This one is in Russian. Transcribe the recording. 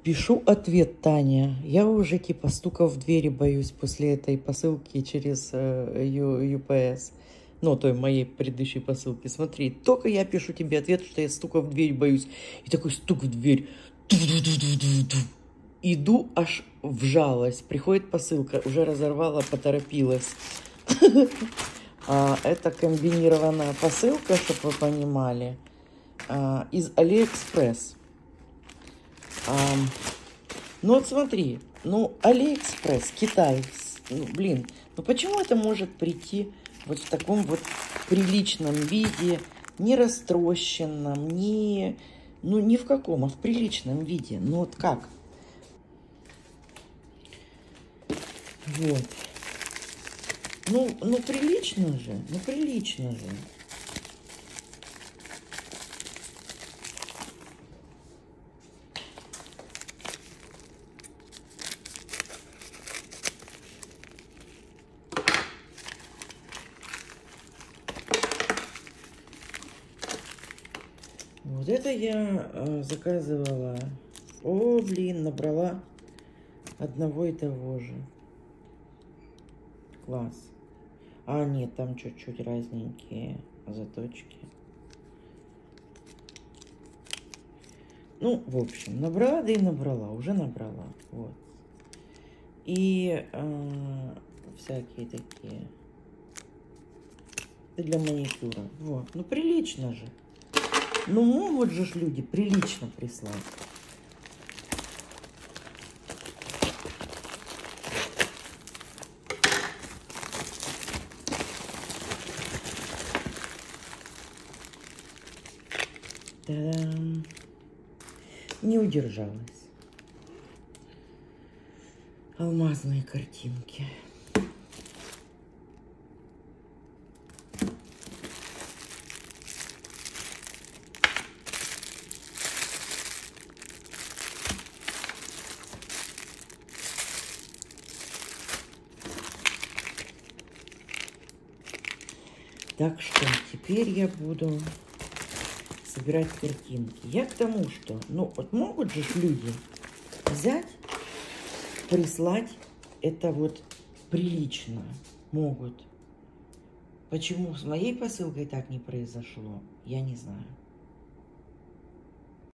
Пишу ответ, Таня. Я уже типа стука в двери боюсь после этой посылки через UPS. Ну, той моей предыдущей посылки. Смотри, только я пишу тебе ответ, что я стука в дверь боюсь. И такой стук в дверь. Иду, аж вжалась. Приходит посылка, уже разорвала, поторопилась. Это комбинированная посылка, чтобы вы понимали, из Алиэкспресс. Ну вот смотри, ну Алиэкспресс, Китай, ну блин, ну почему это может прийти вот в таком вот приличном виде, не растрощенном, не, ну ни в каком, а в приличном виде, ну вот как? Вот. Ну прилично же, ну прилично же. Вот это я заказывала. О, блин, набрала одного и того же. Класс. А, нет, там чуть-чуть разненькие заточки. Ну, в общем, набрала, да и набрала. Уже набрала. Вот. И всякие такие. Это для маникюра. Вот. Ну, прилично же. Ну, могут же люди прилично прислать. Та-дам. Не удержалась. Алмазные картинки. Так что теперь я буду собирать картинки. Я к тому, что, ну, вот могут же люди взять, прислать это вот прилично. Могут. Почему с моей посылкой так не произошло, я не знаю.